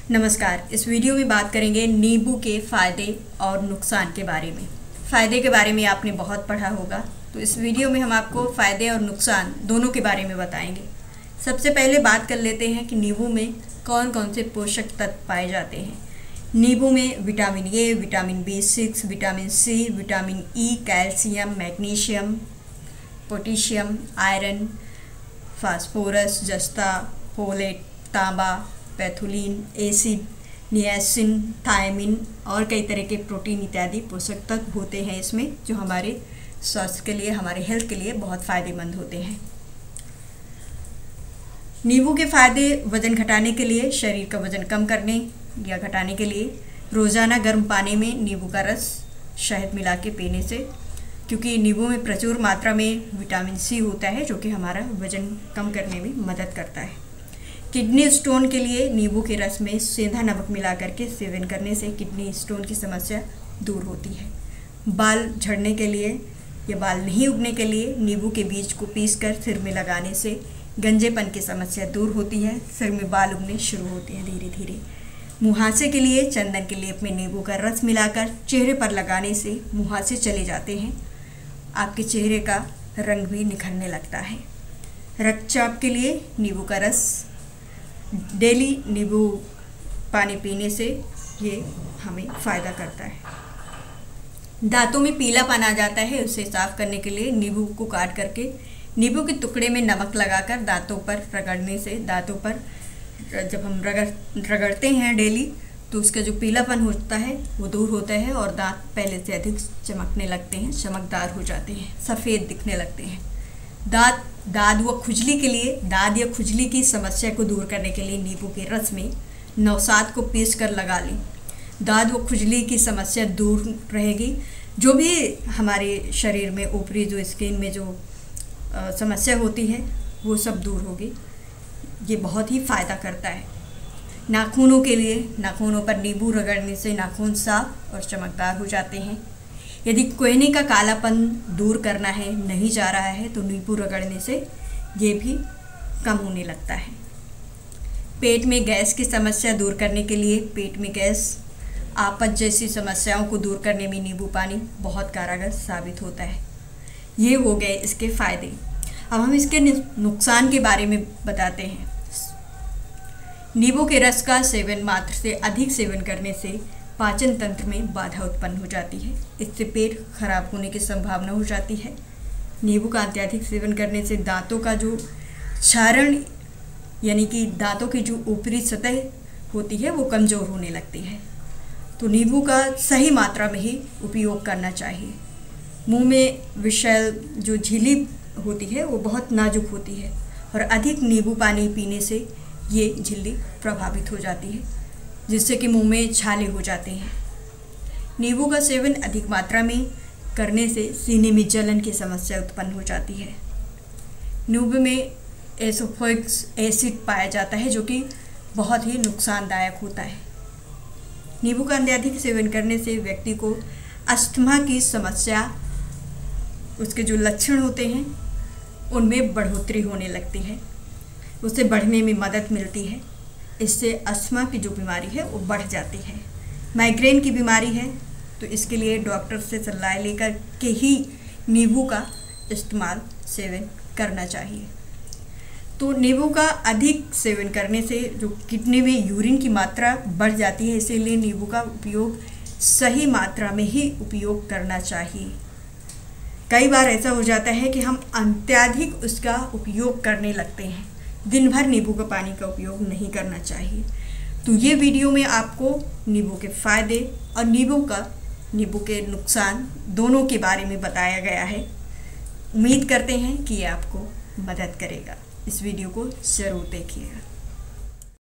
नमस्कार। इस वीडियो में बात करेंगे नींबू के फ़ायदे और नुकसान के बारे में। फ़ायदे के बारे में आपने बहुत पढ़ा होगा, तो इस वीडियो में हम आपको फ़ायदे और नुकसान दोनों के बारे में बताएंगे। सबसे पहले बात कर लेते हैं कि नींबू में कौन कौन से पोषक तत्व पाए जाते हैं। नींबू में vitamin A, vitamin B6, vitamin C, vitamin E, calcium, magnesium, potassium, iron, phosphorus, जस्ता, फोलेट, तांबा, पैथोलिन, एसिड, नियासिन, थायमिन और कई तरह के प्रोटीन इत्यादि पोषक तत्व होते हैं इसमें, जो हमारे स्वास्थ्य के लिए, हमारे हेल्थ के लिए बहुत फ़ायदेमंद होते हैं। नींबू के फ़ायदे वज़न घटाने के लिए, शरीर का वज़न कम करने या घटाने के लिए रोज़ाना गर्म पानी में नींबू का रस शहद मिला के पीने से, क्योंकि नींबू में प्रचुर मात्रा में विटामिन सी होता है जो कि हमारा वज़न कम करने में मदद करता है। किडनी स्टोन के लिए नींबू के रस में सेंधा नमक मिला करके सेवन करने से किडनी स्टोन की समस्या दूर होती है। बाल झड़ने के लिए या बाल नहीं उगने के लिए नींबू के बीज को पीसकर सिर में लगाने से गंजेपन की समस्या दूर होती है, सिर में बाल उगने शुरू होते हैं धीरे धीरे। मुहासे के लिए चंदन के लेप में नींबू का रस मिलाकर चेहरे पर लगाने से मुहासे चले जाते हैं, आपके चेहरे का रंग भी निखरने लगता है। रक्तचाप के लिए नींबू का रस, डेली नींबू पानी पीने से ये हमें फ़ायदा करता है। दांतों में पीलापन आ जाता है, उसे साफ़ करने के लिए नींबू को काट करके नींबू के टुकड़े में नमक लगाकर दांतों पर रगड़ने से, दांतों पर जब हम रगड़ते हैं डेली, तो उसका जो पीलापन होता है वो दूर होता है और दांत पहले से अधिक चमकने लगते हैं, चमकदार हो जाते हैं, सफ़ेद दिखने लगते हैं। दाद व खुजली के लिए, दाद या खुजली की समस्या को दूर करने के लिए नींबू के रस में नवसात को पीस कर लगा लें। दाद व खुजली की समस्या दूर रहेगी। जो भी हमारे शरीर में ऊपरी जो स्किन में जो समस्या होती है वो सब दूर होगी। ये बहुत ही फ़ायदा करता है। नाखूनों के लिए, नाखूनों पर नींबू रगड़ने से नाखून साफ और चमकदार हो जाते हैं। यदि कोहनी का कालापन दूर करना है, नहीं जा रहा है, तो नींबू रगड़ने से ये भी कम होने लगता है। पेट में गैस की समस्या दूर करने के लिए, पेट में गैस, आपच जैसी समस्याओं को दूर करने में नींबू पानी बहुत कारगर साबित होता है। ये हो गए इसके फ़ायदे। अब हम इसके नुकसान के बारे में बताते हैं। नींबू के रस का सेवन मात्र से अधिक सेवन करने से पाचन तंत्र में बाधा उत्पन्न हो जाती है, इससे पेट खराब होने की संभावना हो जाती है। नींबू का अत्यधिक सेवन करने से दांतों का जो क्षारण, यानी कि दांतों की जो ऊपरी सतह होती है वो कमज़ोर होने लगती है। तो नींबू का सही मात्रा में ही उपयोग करना चाहिए। मुंह में विषैल जो झिल्ली होती है वो बहुत नाजुक होती है और अधिक नींबू पानी पीने से ये झिल्ली प्रभावित हो जाती है, जिससे कि मुंह में छाले हो जाते हैं। नींबू का सेवन अधिक मात्रा में करने से सीने में जलन की समस्या उत्पन्न हो जाती है। नींबू में एसोफेगिक एसिड पाया जाता है जो कि बहुत ही नुकसानदायक होता है। नींबू का अत्यधिक सेवन करने से व्यक्ति को अस्थमा की समस्या, उसके जो लक्षण होते हैं उनमें बढ़ोतरी होने लगती है, उसे बढ़ने में मदद मिलती है। इससे अस्थमा की जो बीमारी है वो बढ़ जाती है। माइग्रेन की बीमारी है तो इसके लिए डॉक्टर से सलाह लेकर के ही नींबू का इस्तेमाल, सेवन करना चाहिए। तो नींबू का अधिक सेवन करने से जो किडनी में यूरिन की मात्रा बढ़ जाती है, इसीलिए नींबू का उपयोग सही मात्रा में ही उपयोग करना चाहिए। कई बार ऐसा हो जाता है कि हम अत्यधिक उसका उपयोग करने लगते हैं, दिन भर नींबू का पानी का उपयोग नहीं करना चाहिए। तो ये वीडियो में आपको नींबू के फ़ायदे और नींबू के नुकसान दोनों के बारे में बताया गया है। उम्मीद करते हैं कि ये आपको मदद करेगा। इस वीडियो को ज़रूर देखिएगा।